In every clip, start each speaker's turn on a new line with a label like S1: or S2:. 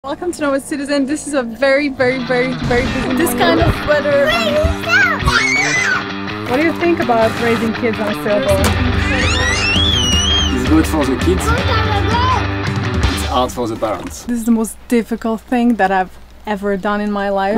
S1: Welcome to Nova Citizen. This is a very busy this kind of weather. What do you think about raising kids on a sailboat?
S2: It's good for the kids. It's hard for the parents.
S1: This is the most difficult thing that I've ever done in my life.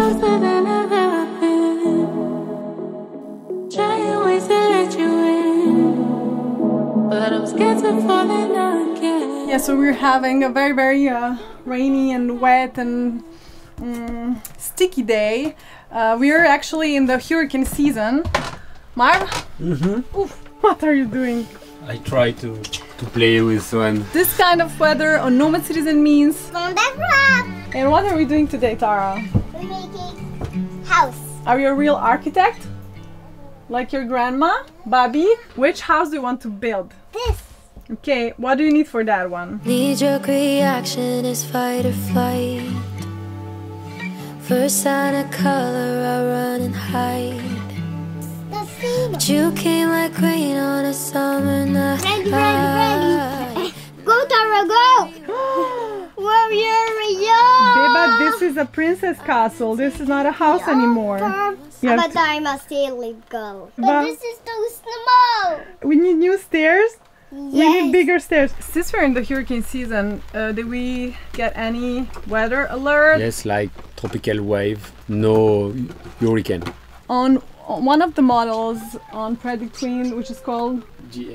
S1: Yeah, so we're having a very rainy and wet and sticky day. We're actually in the hurricane season. Marv? Oof, what are you doing?
S2: I try to play with one.
S1: This kind of weather on Nomad Citizen means... And what are we doing today, Tara?
S3: We're making house.
S1: Are you a real architect? Like your grandma? Bobby? Which house do you want to build?
S3: This.
S1: Okay, what do you need for that one?
S4: Knee-jerk reaction is fight or flight. First sign of color, I run and hide. But you came like rain on a summer night.
S3: Ready. Go, Tara, go! Warrior,
S1: Beba, this is a princess castle. This is not a house anymore.
S3: But I must still go.
S1: But
S3: But this is too small.
S1: we need new stairs.
S3: Yes.
S1: We need bigger stairs. Since we're in the hurricane season, did we get any weather alert?
S2: Yes, like tropical wave, no hurricane.
S1: On one of the models on PredictWind, which is called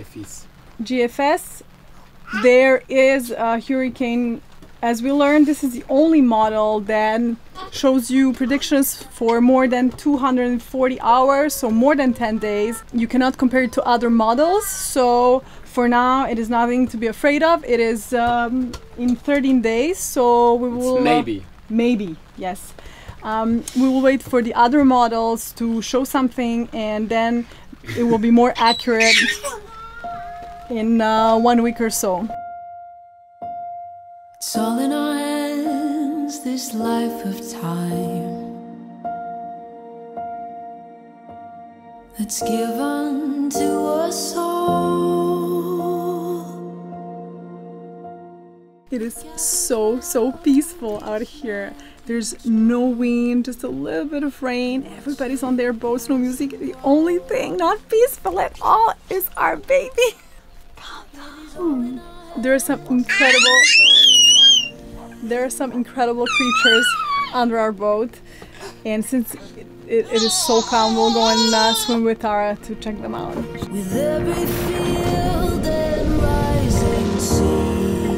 S1: GFS, there is a hurricane. As we learned, this is the only model that shows you predictions for more than 240 hours, so more than 10 days. You cannot compare it to other models, so for now it is nothing to be afraid of. It is in 13 days, so we will... Maybe, yes. We will wait for the other models to show something, and then it will be more accurate in 1 week or so.
S4: It's all in our hands, this life of time that's given to us all.
S1: It is so peaceful out here. There's no wind, just a little bit of rain. Everybody's on their boats, no music. The only thing not peaceful at all is our baby. Calm down. There are some incredible creatures under our boat, and since it is so calm, we'll go and swim with Tara to check them out.
S4: With every field and rising sea,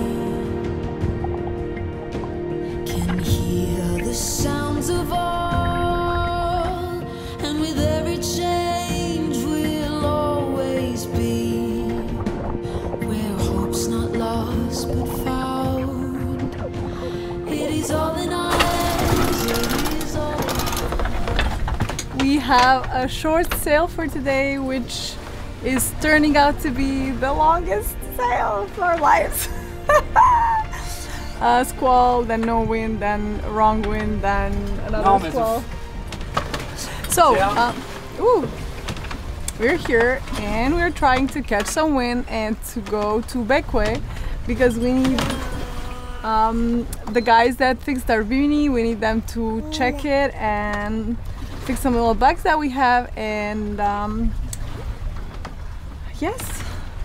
S4: can hear the sounds of all, and with every change we'll always be where hope's not lost but found. It is all in our hands, it is all.
S1: We have a short sail for today, which is turning out to be the longest sail of our lives. Squall, then no wind, then wrong wind, then another squall. So, we're here and we're trying to catch some wind and to go to Bequia because we need the guys that fixed our beanie, we need them to check it and fix some little bugs that we have, and yes,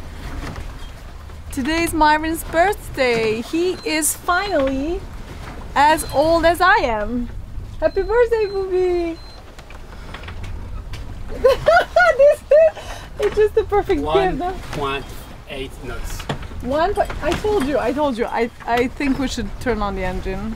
S1: today is Marvin's birthday. He is finally as old as I am. Happy birthday, Booby! It's just the perfect gift.
S2: 1.8 knots.
S1: I told you. I think we should turn on the engine.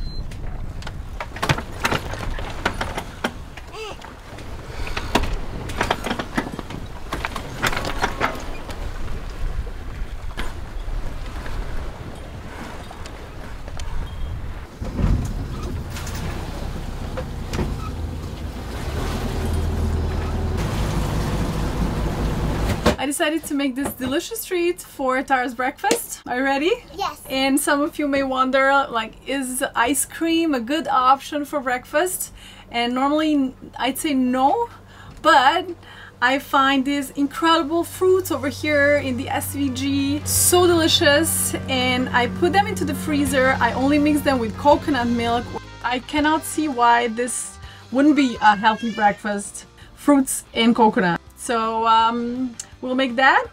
S1: I decided to make this delicious treat for Tara's breakfast. Are you ready?
S3: Yes.
S1: And some of you may wonder, like, is ice cream a good option for breakfast? And normally I'd say no, but I find these incredible fruits over here in the SVG so delicious, and I put them into the freezer. I only mix them with coconut milk. I cannot see why this wouldn't be a healthy breakfast. Fruits and coconut. So we'll make that.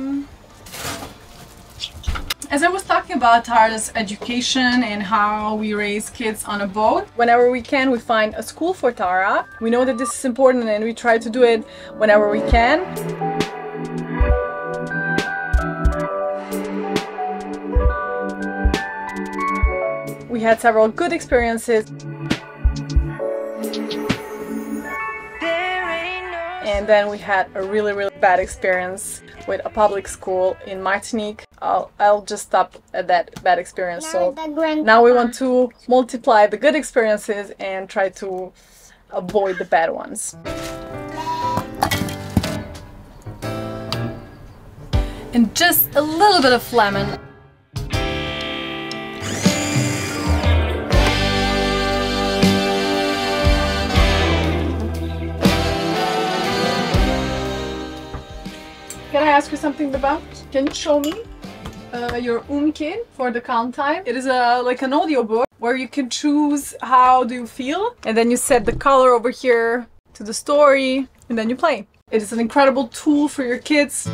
S1: As I was talking about Tara's education and how we raise kids on a boat, whenever we can, we find a school for Tara. We know that this is important and we try to do it whenever we can. We had several good experiences. And then we had a really bad experience with a public school in Martinique. I'll just stop at that bad experience. So now we want to multiply the good experiences and try to avoid the bad ones. And just a little bit of lemon. Can I ask you something, Baba? Can you show me your kit for the count time? It is like an audiobook where you can choose how do you feel, and then you set the color over here to the story, and then you play. It is an incredible tool for your kids.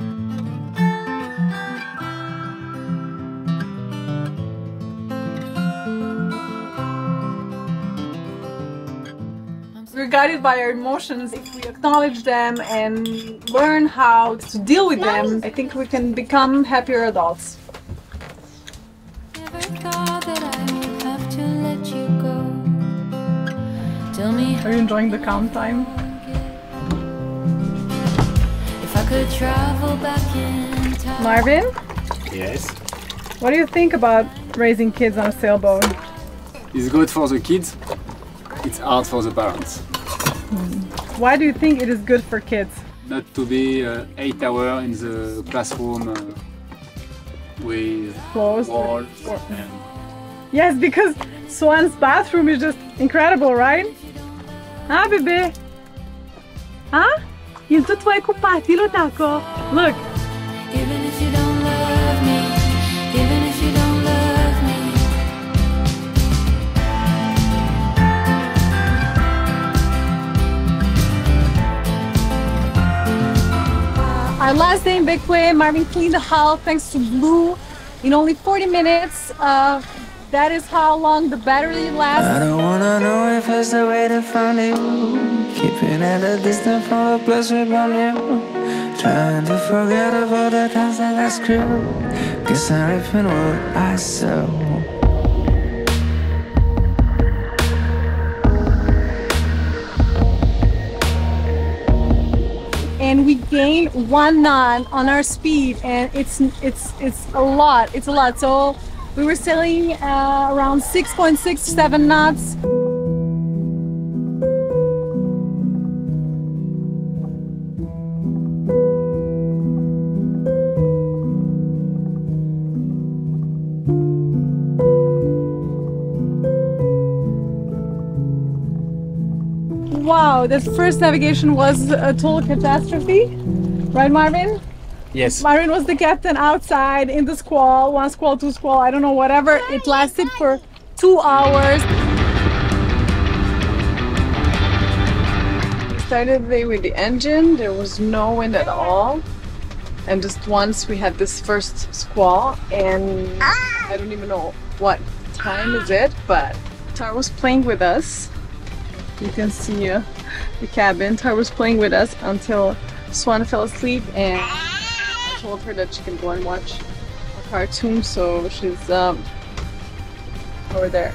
S1: We're guided by our emotions. If we acknowledge them and learn how to deal with them, I think we can become happier adults.
S4: Never thought that I would have to let you go. Tell me,
S1: Are you enjoying the count time?
S4: if I could travel back in time.
S1: Marvin,
S2: Yes.
S1: what do you think about raising kids on a sailboat?
S2: It's good for the kids. It's hard for the parents.
S1: Why do you think it is good for kids?
S2: Not to be 8 hours in the classroom with
S1: Closed?
S2: walls and
S1: Yes, because Swan's bathroom is just incredible, right? Ah, bebe? Ah? Yung tutway ko patilo tako. Look.
S4: Even if you don't love me, even if you don't love me.
S1: Our last day in Bigway, Marvin cleaned the house thanks to Blue in only 40 minutes. That is how long the battery
S5: I
S1: lasts.
S5: don't wanna know if it's the way to find you. Keeping at a distance from the place we found you. Trying to forget about the times that I screwed. Guess I'm reaping what I sow.
S1: And we gained 1 knot on our speed, and it's a lot. It's a lot. So we were sailing around 6.67 knots. Wow, that first navigation was a total catastrophe, right, Marvin?
S2: yes.
S1: Marvin was the captain outside in the squall, 1 squall, 2 squall, I don't know, whatever. It lasted for 2 hours. We started the day with the engine. There was no wind at all. And just once we had this first squall, and I don't even know what time is it, but Tara was playing with us. You can see the cabin. Tara was playing with us until Swan fell asleep, and I told her that she can go and watch a cartoon, so she's over there.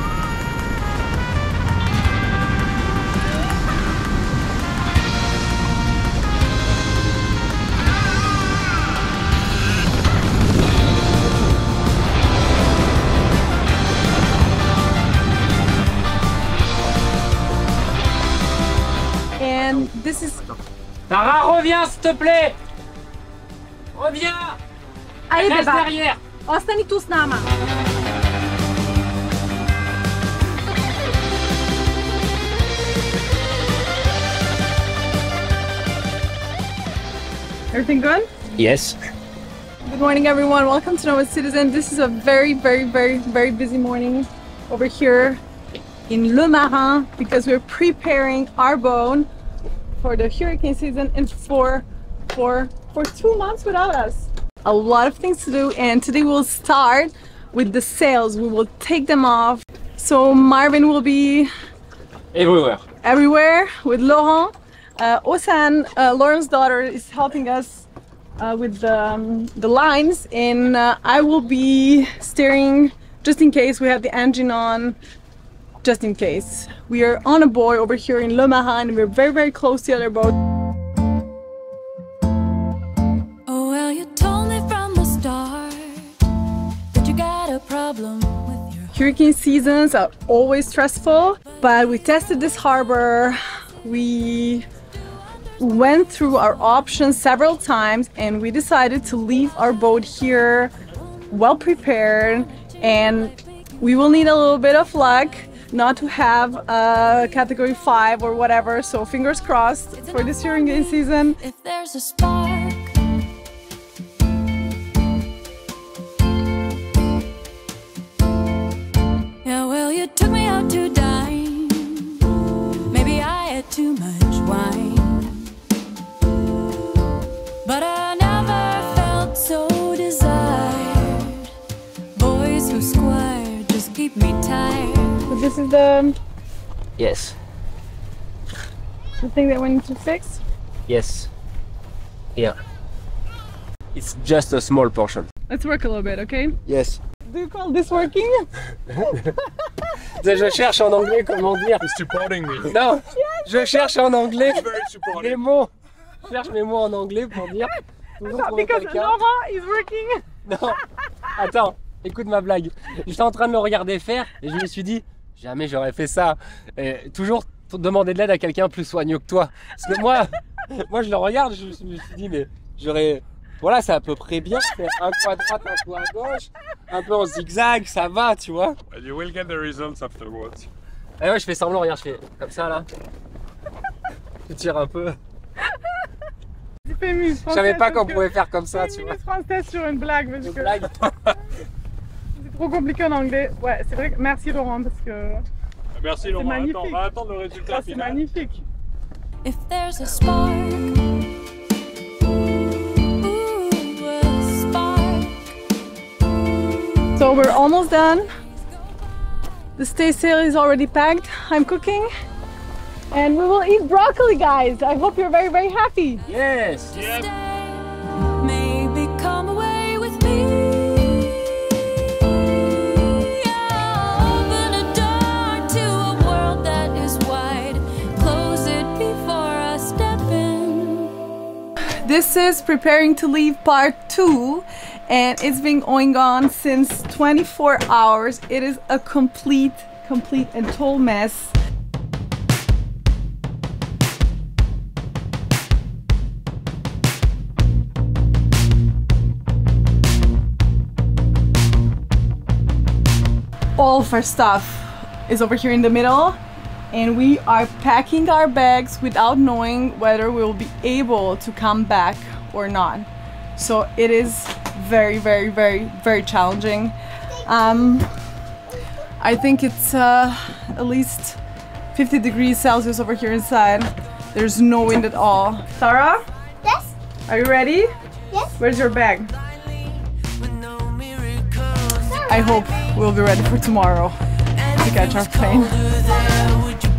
S1: And this is...
S6: Tara, reviens s'il te plaît! Reviens!
S1: Allez,
S6: Reste
S1: beba!
S6: derrière!
S1: Ostani tu s nama! Everything good?
S6: Yes.
S1: Good morning, everyone. Welcome to Nomad Citizen. This is a very busy morning over here in Le Marin because we're preparing our boat for the hurricane season and for 2 months without us. A lot of things to do, and today we'll start with the sails. We will take them off. So Marvin will be everywhere with Laurent. Osan, Lauren's daughter, is helping us with the lines, and I will be steering just in case we have the engine on, just in case. We are on a buoy over here in Le Marin, and we're very close to the other boat.
S4: Oh well, you told me from the start that you got a problem with your
S1: Hurricane seasons are always stressful, but we tested this harbor. We went through our options several times and we decided to leave our boat here well prepared, and we will need a little bit of luck not to have a category 5 or whatever, so fingers crossed for this hurricane season.
S4: if there's a spark. Yeah, well, you took me out to dine. Maybe I had too much wine, but I never felt so desired. Boys who squire just keep me tired.
S1: So this is the
S6: Yes.
S1: thing that we need to fix.
S6: Yes. Here. It's just a small portion.
S1: Let's work a little bit, okay?
S6: Yes.
S1: Do you call this working?
S6: Je cherche en anglais comment dire.
S7: He's supporting me.
S6: Non, je cherche en anglais
S7: Very supportive.
S6: les mots. Je cherche mes mots en anglais pour dire. Toujours trouver
S1: Because
S6: quelqu'un.
S1: Laurent is working.
S6: Non, attends, écoute ma blague. J'étais en train de le regarder faire et je me suis dit, jamais j'aurais fait ça. Et toujours demander de l'aide à quelqu'un plus soigneux que toi. Parce que moi je le regarde, je me suis dit, mais j'aurais. Voilà, c'est à peu près bien. Faire un coup à droite, un coup à gauche, un peu en zigzag, ça va, tu vois.
S7: Well, you will get the results afterwards.
S6: Et ouais, je fais semblant, regarde, je fais comme ça là. Je tire un peu.
S1: Je
S6: savais pas qu'on pouvait faire comme ça, tu vois.
S1: Français sur une blague parce
S6: Une
S1: que
S6: blague.
S1: c'est trop compliqué en anglais. Ouais, c'est vrai que merci Laurent parce que
S7: Merci Laurent.
S1: magnifique.
S7: Attends, on va attendre le résultat
S1: ça c'est
S7: final.
S1: magnifique.
S4: If there's a spark, ooh, a spark.
S1: So we're almost done. The staysail is already packed. I'm cooking. And we will eat broccoli, guys. I hope you're very happy.
S6: Yes.
S7: Yep.
S4: Maybe come away with me. Open a door to a world that is wide. Close it before I step in.
S1: This is preparing to leave part 2, and it's been going on since 24 hours. It is a complete and total mess. All of our stuff is over here in the middle, and we are packing our bags without knowing whether we will be able to come back or not. So it is very challenging. I think it's at least 50 degrees Celsius over here inside. There's no wind at all. Sarah,
S3: Yes?
S1: are you ready?
S3: Yes?
S1: Where's your bag? I hope we'll be ready for tomorrow to catch our plane.